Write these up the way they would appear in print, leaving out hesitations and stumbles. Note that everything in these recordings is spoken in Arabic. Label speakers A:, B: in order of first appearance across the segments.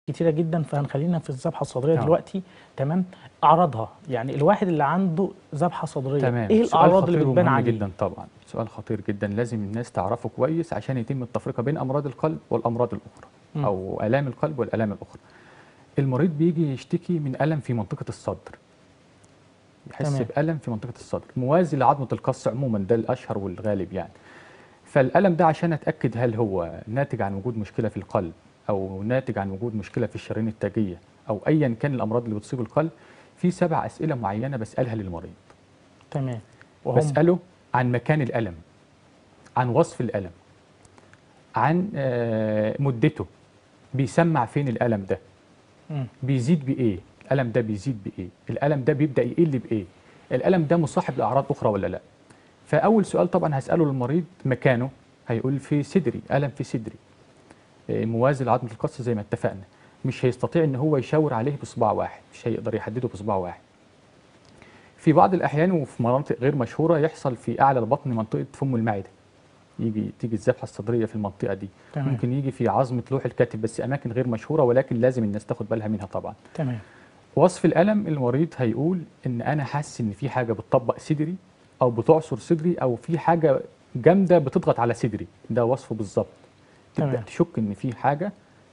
A: كتيره جدا، فهنخلينا في الذبحه الصدريه دلوقتي. تمام. اعراضها، يعني الواحد اللي عنده ذبحه صدريه
B: تمام.
A: ايه
B: سؤال
A: الاعراض اللي
B: خطير
A: بتبان
B: ومهم
A: عليه؟
B: جدا طبعا، سؤال خطير جدا لازم الناس تعرفه كويس عشان يتم التفرقه بين امراض القلب والامراض الاخرى او الام القلب والالام الاخرى. المريض بيجي يشتكي من الم في منطقه الصدر، يحس بألم في منطقة الصدر موازي لعظمة القص عموما، ده الأشهر والغالب يعني. فالألم ده عشان أتأكد هل هو ناتج عن وجود مشكلة في القلب أو ناتج عن وجود مشكلة في الشرايين التاجية أو أيا كان الأمراض اللي بتصيب القلب، في 7 أسئلة معينة بسألها للمريض.
A: تمام. وهم
B: بسأله عن مكان الألم، عن وصف الألم، عن مدته، بيسمع فين الألم ده، بيزيد بإيه، الألم ده بيزيد بإيه، الألم ده بيبدأ يقل بإيه، الألم ده مصاحب لأعراض أخرى ولا لأ. فأول سؤال طبعا هسأله للمريض مكانه، هيقول في صدري، ألم في صدري موازي لعظمة القص زي ما اتفقنا. مش هيستطيع ان هو يشاور عليه بصباع واحد، مش هيقدر يحدده بصباع واحد. في بعض الأحيان وفي مناطق غير مشهورة يحصل في أعلى البطن منطقة فم المعدة، تيجي الذبحة الصدرية في المنطقة دي.
A: تمام.
B: ممكن يجي في عظمة لوح الكتف، بس أماكن غير مشهورة ولكن لازم الناس تاخد بالها منها طبعا.
A: تمام.
B: وصف الألم، المريض هيقول إن أنا حاسس إن في حاجة بتطبق صدري أو بتعصر صدري أو في حاجة جامدة بتضغط على صدري، ده وصفه بالظبط. تبدأ تشك إن في حاجة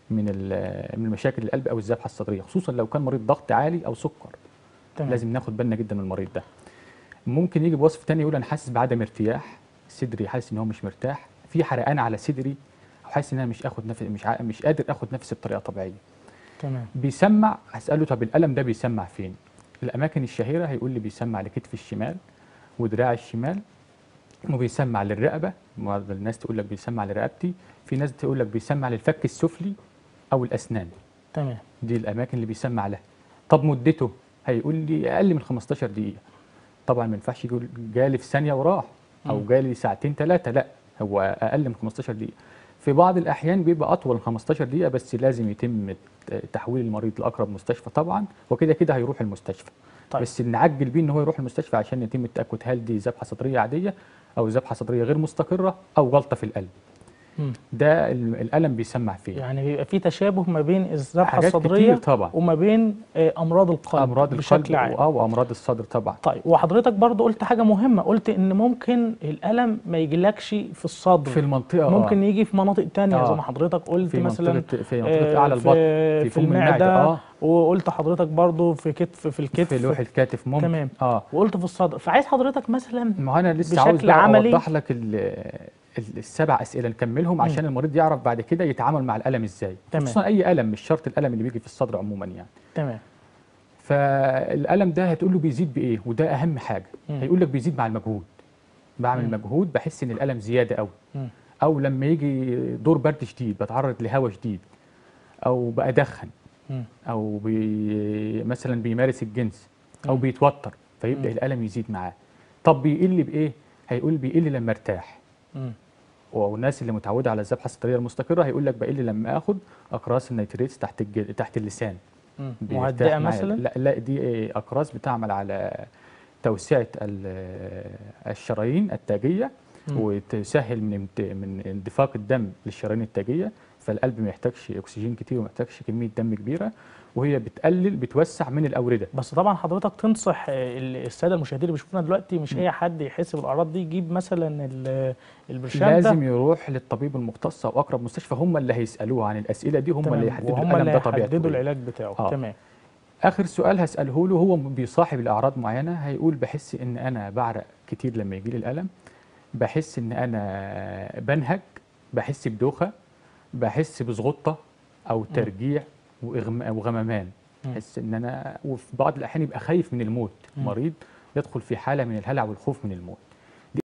B: من مشاكل القلب أو الذبحة الصدرية، خصوصا لو كان مريض ضغط عالي أو سكر.
A: تمام.
B: لازم ناخد بالنا جدا من المريض ده. ممكن يجي بوصف تاني يقول أنا حاسس بعدم ارتياح، صدري حاسس إن هو مش مرتاح، في حرقان على صدري، أو حاسس إن أنا مش آخد نفس مش قادر آخد نفسي بطريقة طبيعية.
A: تمام.
B: بيسمع، هسأله طب الألم ده بيسمع فين؟ الأماكن الشهيرة هيقول لي بيسمع لكتف الشمال ودراع الشمال، وبيسمع للرقبة، بعض الناس تقول لك بيسمع لرقبتي، في ناس تقول لك بيسمع للفك السفلي أو الأسنان.
A: تمام.
B: دي الأماكن اللي بيسمع لها. طب مدته؟ هيقول لي أقل من 15 دقيقة. طبعا ما ينفعش يقول جالي في ثانية وراح أو جالي ساعتين 3، لا، هو أقل من 15 دقيقة. في بعض الأحيان بيبقى أطول من 15 دقيقة، بس لازم يتم تحويل المريض لأقرب مستشفى طبعا، وكده كده هيروح المستشفى.
A: طيب.
B: بس نعجل بيه إن هو يروح المستشفى عشان يتم التأكد هل دي ذبحة صدرية عادية أو ذبحة صدرية غير مستقرة أو جلطة في القلب. ده الألم بيسمع فين.
A: يعني بيبقى في تشابه ما بين الذبحة
B: حاجات
A: الصدرية
B: كتير طبعا،
A: وما بين أمراض القلب بشكل عام.
B: وأمراض الصدر طبعا.
A: طيب، وحضرتك برضو قلت حاجة مهمة، قلت إن ممكن الألم ما يجيلكش في الصدر،
B: في المنطقة
A: ممكن يجي في مناطق تانية زي ما
B: آه.
A: حضرتك قلت،
B: في
A: مثلا
B: منطقة أعلى البطن، في فم المعدة،
A: وقلت حضرتك برضو في الكتف،
B: في لوح الكتف ممكن.
A: تمام. وقلت في الصدر. فعايز حضرتك مثلا
B: ما أنا لسه عاوز
A: بشكل
B: بقى
A: عملي
B: أوضح لك ال7 أسئلة نكملهم عشان المريض يعرف بعد كده يتعامل مع الألم إزاي. خصوصا أي ألم، مش شرط الألم اللي بيجي في الصدر عموما يعني.
A: تمام.
B: فالألم ده هتقول له بيزيد بإيه، وده أهم حاجة. هيقول لك بيزيد مع المجهود، بعمل مجهود بحس إن الألم زيادة قوي، أو لما يجي دور برد شديد بتعرض لهواء شديد، أو بأدخن، أو مثلا بيمارس الجنس، أو بيتوتر فيبدأ الألم يزيد معاه. طب بيقل بإيه؟ هيقول بيقل لما ارتاح. والناس اللي متعوده على الذبحه الصدريه المستقره هيقول لك بقل لما اخد اقراص النيتريتس تحت اللسان.
A: مهدئه مثلا؟
B: لا دي اقراص بتعمل على توسعه الشرايين التاجيه، وتسهل من اندفاق الدم للشرايين التاجيه، فالقلب ما يحتاجش اكسجين كتير وما يحتاجش كميه دم كبيره، وهي بتوسع من الاورده.
A: بس طبعا حضرتك تنصح الساده المشاهدين اللي بيشوفونا دلوقتي مش اي حد يحس بالاعراض دي يجيب مثلا البرشام ده،
B: لازم يروح للطبيب المختص او اقرب مستشفى، هم اللي هيسالوه عن الاسئله دي، هم اللي يحددوا
A: وهم
B: الالم
A: اللي
B: ده طبيعته
A: هيحددوا العلاج بتاعه. تمام.
B: اخر سؤال هساله له، هو بيصاحب الاعراض معينه، هيقول بحس ان انا بعرق كتير لما يجي لي الالم، بحس ان انا بنهج، بحس بدوخه، بحس بزغطه او ترجيع وغممان، بحس ان انا، وفي بعض الاحيان يبقى خايف من الموت، مريض يدخل في حاله من الهلع والخوف من الموت.